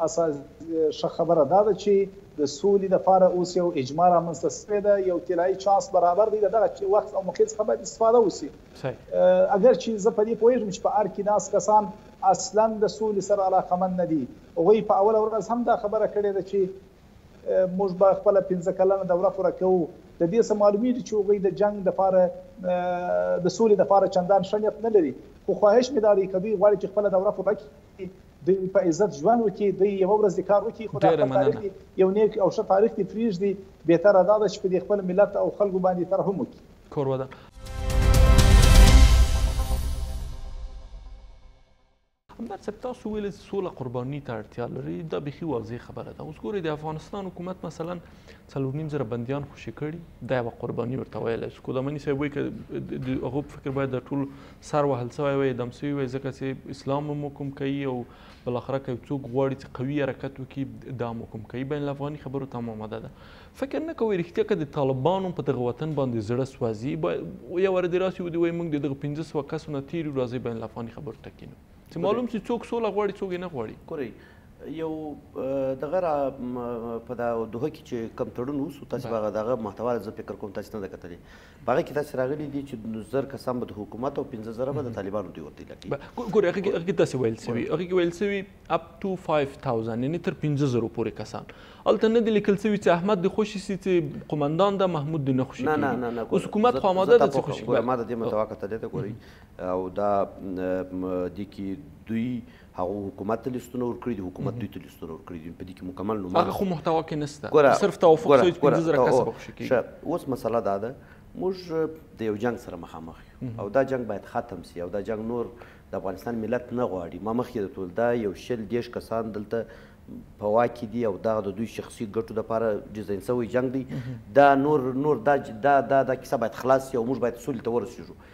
ښه خبره دا ده چې د سولې دپاره اوس یو اجماع رامنځته سوی ده، یو طلایي چانس برابر دی، د دغه وخت او موقع څخه باید استفاده وسي. اگر چې زه په دې پوهېږم چې په ار کې ناست کسان اصلا د سولې سره علاقمند نه دي. هغوی په اوله ورځ هم دا خبره کړې ده چې موږ به خپله پنځه کلنه دوره پوره کوو. د دې څه معلومېږي چې هغوی د جنګ دپاره د سولې دپاره چندان ښه نیت نه لري. خو خواهش مې دا دی که دوی غواړي چې خپله دوره پوره کړي، دوی په عزت ژوند وکړي، دوی یوه ورځ د کار وکړي، خو دا خپل تاریخ دی، یو نیک او ښه تاریخ دې پرېږدي. بهتره دا ده چې په دې خپل ملت او خلکو باندې ترحم وکړي. کورودن همدرد صاحب تاسو ویل چې سوله قرباني ته اړتیا لري، دا بیخي واضح خبره ده. اوس ګورئ د افغانستان حکومت مثلا څلور نیم زره بندیان خوشي کړي، دا یوه قرباني ورته ویلی شي. خو دامني صاحب وایي که د هغو په فکر باید د ټول سر وهل سوی وی، اعدام سوي وی، ځکه چې اسلام هم حکم کوي او بالاخره که څوک غواړي چې قوي حرکت وکړي دا هم حکم کوي. بین الافغاني خبرو ته هم آماده ده. فکر نه کوئ رښتیا که د طالبانو په دغه وطن باندې زړه سوځي، یو واره دې راسي ودې وایي موږ د دغه پنځه سوه کسو نه تېر یو، راځئ بین الافغاني خبرو ته کښېنو، چې معلوم چې څوک سوله غواړي څوک یې نه غواړي. ګورئ یو دغه را په دوحه کې چې کوم تړون وسو، تاسې به هغه دغه محتوا زه فکر کوم تاسې نه ده کتلې. په هغه کې تاسې راغلي دي چې زر کسان به د حکومت او پنځه زره به د طالبانو دوی ورته ایله کوي. ګورئ هغه کې داسې ویل سوي هغه کې ویل سوي اپ ټو فایو تاوزند، یعنې تر پنځه زرو پورې کسان. هلته نه دي لیکل سوي چې احمد دې خوشي سي چې قمندان ده، محمود دې نه خوشي کېږي. نه نه نه اوس حکومت خو آماده ده چې خوشي کړي. ما د دې محتوا کتلې ده. ګورئ او دا دې کې دوی هغه حکومت ته لیستونه ورکړي دي، حکومت دوی ته لیستونه ورکړي دي، په دې کې مکمل نومونه هغه خو محتوا کې نشته، صرف توافق شوی چې پنځه زره کسه به خوشي کېږي. اوس مسله دا ده موږ د یو جنګ سره مخامخ یو او دا جنګ باید ختم سي او دا جنګ نور د افغانستان ملت نه غواړي. ما مخکې درته دا یو شل دېرش کسان دلته په واک کې دي او دغه د دوی شخصي ګټو دپاره ډیزاین سوی جنګ دی. دا نور نور دا دا دا کیسه باید خلاص سي او موږ باید سولې ته ورسېږو.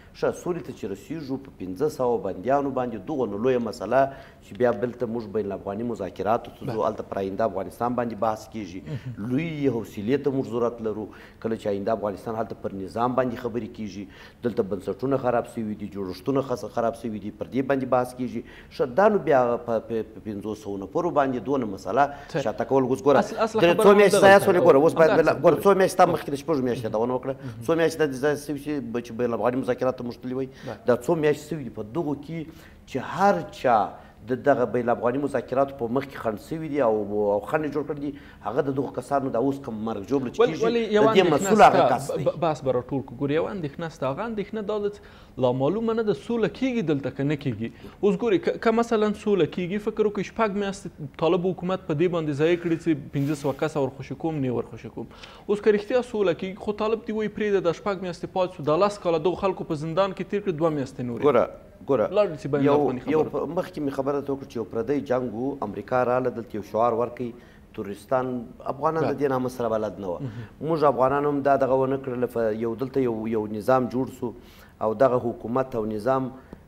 ښه سولې ته چې رسېږو په پنځه سوه بندیانو باندې دغونه لویه مسله چې بیا بلته موږ بین الافغاني مذاکراتو ته ځو هلته پر آینده افغانستان باندې بحث کېږي لویې حوصلې ته موږ ضرورت لرو کله چې آینده افغانستان هلته پر نظام باندې خبرې کېږي دلته بنسټونه خراب سوي دي جوړښتونه خراب سوي دي پر دې باندې بحث کېږي ښه دا نو بیا په پنځو سوو نفرو باندې دونه مسله شاته کول اوس ګوره څو میاشتې ځایه سولې ګوره اوس باید ګوره څو میاشتې تا مخکې د شپږو میاشتې یادونه وکړه څو میاشتې دا ځای سوي چې بین الافغاني مذاکرات ته موږ تللي وای دا څو میاشتې سوي دي په دغو کې چې هر چا د دغه بین الافغاني مذاکراتو په مخ کې خنډ سوي دي او او خنډ یې جوړ کړي دي هغه د دغو کسانو دا اوس کوم مرګ ژوبله چې کېږي د دې مسؤل هغه کس دی بحث به راټول کړو ګورې یوه اندېښنه سته هغه اندېښنه دا ده چې لا معلومه نه ده سوله کېږي دلته که نه کېږي اوس ګورې که مثلا سوله کېږي فکر وکړئ شپږ میاشتې طالب حکومت په دې باندې ضایع کړي چې پنځه سوه کسه ورخوشي کوم نه ورخوشي کوم اوس که رښتیا سوله کېږي خو طالب دې وایي پرېږده دا شپږ میاشتې پاتې شو دا لس کاله دغو خلکو په زندان کې تېر کړي دوه میاشتې نورې ګوره ګوره یو یو خبره مخکې مې خبره ته وکړه چې یو پردی جنګ و امریکا راله دلته یو شعار ورکوي تورستان افغانان د دې نامه سره بلد نه وه موږ افغانان هم دا دغه ونه کړله یو دلته یو یو نظام جوړ سو او دغه حکومت او نظام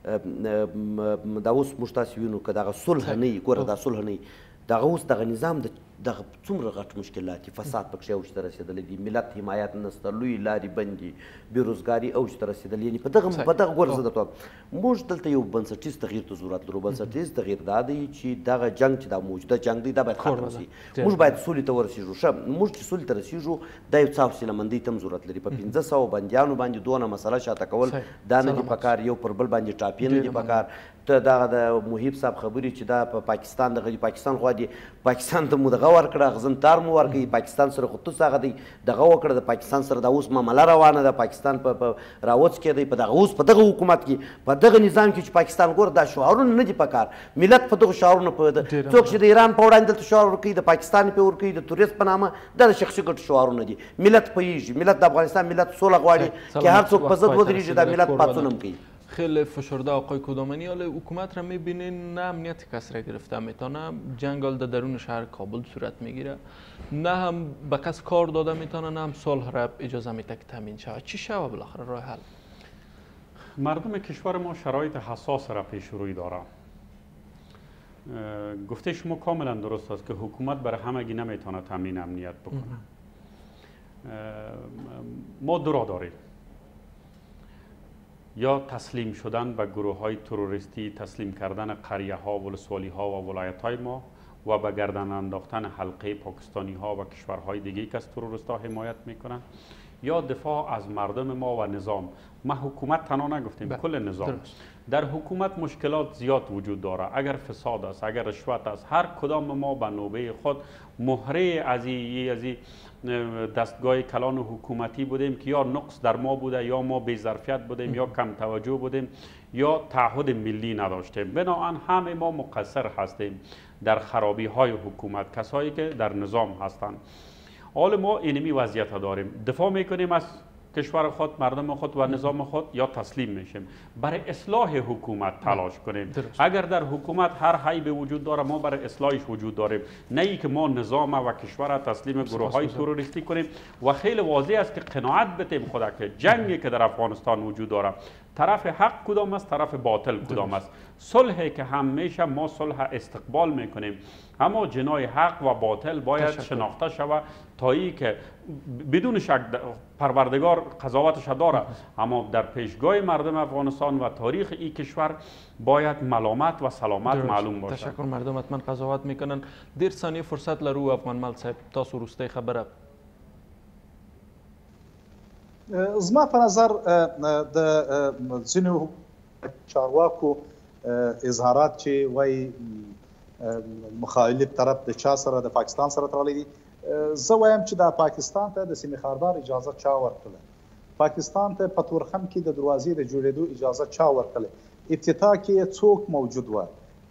دا اوس موږ تاسې وینو که دغه صلح نه وي ګوره دا صلح نه وي دغه اوس دغه نظام د دغه څومره غټ مشکلات دي فساد پکښې اوج ته رسېدلی دي ملت حمایت نسته لوی لارې بند دي بېروزګاري اوج ته رسېدلې یعنې په دغه په دغه ګوره زه درته وایم موږ دلته یو بنسټیز تغییر ته ضرورت لرو بنسټیز تغییر دا دی چې دغه جنګ چې دا موجوده جنګ دی دا باید ختم شي موږ باید سولې ته ورسېږو ښه موږ چې سولې ته رسېږو دا یو څه حوصلهمندۍ ته هم ضرورت لري په پنځه سوه بندیانو باندې دونه مسله شاته کول دا نه دي پکار یو پر بل باندې ټاپې نه دي پکار ته دغه د محیب صاحب خبرې چې دا په پاکستان دغه پاکستان خوا دي پاکستان ته مو دغه ورکړه غزنتار مو ورکوي پاکستان سره خو توس هغه دی دغه وکړه د پاکستان سره دا اوس معامله روانه ده پاکستان په راوڅ کېدی په دغه اوس په دغه حکومت کې په دغه نظام کې چې پاکستان ګوره دا شعارونه نه دي پکار ملت په دغو شعارونو په څوک چې د ایران په وړاندې دلته شعار ورکوي د پاکستان پې ورکوي د توریست په نامه دا د شخصي ګټو شعارونه دي ملت پوهېږي ملت د افغانستان ملت سوله غواړي که هر څوک په ضد ودرېږي دا ملت پاڅون هم کوي خیلی فشرده آقای کدامانی حالا حکومت را میبینین نه امنیت کس را گرفته میتونه جنگ در درون شهر کابل صورت میگیره نه هم به کس کار داده میتونه نه هم صلح را اجازه میده که تامین شود چی شود بالاخره راه حل مردم کشور ما شرایط حساس را پیش روی داره گفته شما کاملا درست است که حکومت برای همگی نمیتونه تامین امنیت بکنه ما دو راه داریم یا تسلیم شدن به گروه های تروریستی تسلیم کردن قریه ها ولسوالی ها و ولایت های ما و به گردن انداختن حلقه پاکستانی ها و کشورهای دیگه که از تروریست ها حمایت میکنن یا دفاع از مردم ما و نظام ما حکومت تنها نگفتیم کل نظام در حکومت مشکلات زیاد وجود داره اگر فساد است اگر رشوت است هر کدام ما به نوبه خود مهره از این دستگاه کلان حکومتی بودیم که یا نقص در ما بوده یا ما بی ظرفیت بودیم یا کم توجه بودیم یا تعهد ملی نداشتیم بنابراین همه ما مقصر هستیم در خرابی های حکومت کسایی که در نظام هستند حال ما اینمی وضعیت داریم دفاع میکنیم از کشور خود مردم خود و نظام خود یا تسلیم میشیم برای اصلاح حکومت تلاش کنیم اگر در حکومت هر حیب وجود داره ما برای اصلاحش وجود داریم نه ای که ما نظام و کشور تسلیم گروه های تروریستی کنیم و خیلی واضح است که قناعت بتیم خدا که جنگی که در افغانستان وجود داره طرف حق کدام است طرف باطل کدام است صلحی که همیشه ما صلح استقبال میکنیم اما جنای حق و باطل باید شناخته شود تا ای که بدون شک پروردگار قضاوتش داره اما در پیشگاه مردم افغانستان و تاریخ این کشور باید ملامت و سلامت معلوم باشه تشکر مردم حتما قضاوت میکنن دیر ثانیه فرصت لرو افغان مل صاحب تاسو وروستۍ خبره زما په نظر د ځینو چارواکو اظهارات چې وایي مخالف طرف د چا سره د پاکستان سره تړلی دي زه وایم چې د پاکستان ته د سیمې خاردار اجازه چا ورکړله پاکستان ته په تورخم کې د دروازې د جوړېدو اجازه چا ورکړله ابتدا کې څوک موجود و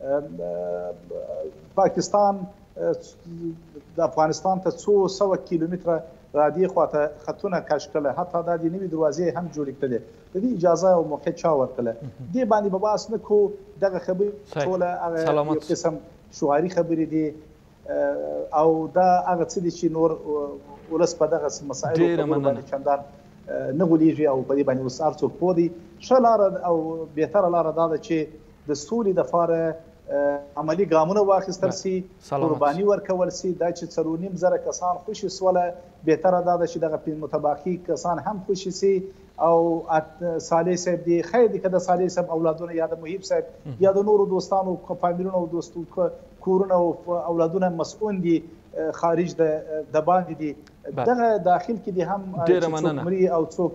پاکستان د افغانستان ته څو سوه کیلومتره را دې خواته خطونه کش کړله حتی دا د نوې دروازې هم جوړې کړلې د دې اجازه او موقع چا ورکړله دې باندې به بحث نه کوو دغه خبرې ټوله هغه یو قسم شعاري خبرې دي او دا هغه څه دي چې نور ولس په دغسې مسایلو باندې چندان نه غولېږي او په دې باندې اوس هر څوک پوه دی. ښه لاره او بهتره لاره دا ده چې د سولې دپاره عملي ګامونه واخیستل سي، قرباني ورکول سي. دا چې څلور نیم زره کسان خوشي سوله، بهتره دا ده چې دغه متباقي کسان هم خوشي سي. او صالح صاحب دی خیر دی که د صالح صاحب اولادونه یا د محیب صاحب یا د نورو دوستانو فامیلونو او دوستو کورونه او اولادونه مسؤون دي خارج د باندې دي، دغه داخل کې دي هم څوک مري او څوک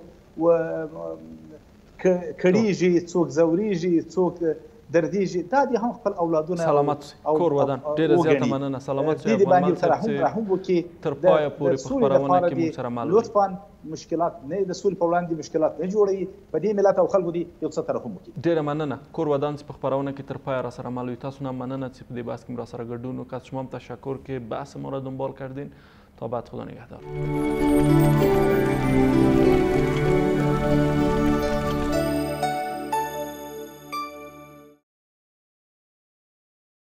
کړیږي، څوک ځوریږي، څوک دردیږي، دا دي هم خپل اولادونه سلامت کور ودان. ډیره زیاته مننه. سلامت شئ. دې باندې ترحم رحم وکړي. تر پایه پورې په خپرونه کې موږ سره مل لطفا مشکلات نه د سولې په وړاندې مشکلات نه جوړوي، په دې ملت او خلکو دي یو څه ترحم وکړي. ډیره مننه. کور ودان چې په خپرونه کې تر پایه را سره مل وي. تاسو هم مننه چې په دې بحث کې را سره ګډون وکړ. شما هم تشکر که بحث ما را دنبال کردین. تا بعد خدا نگهدار.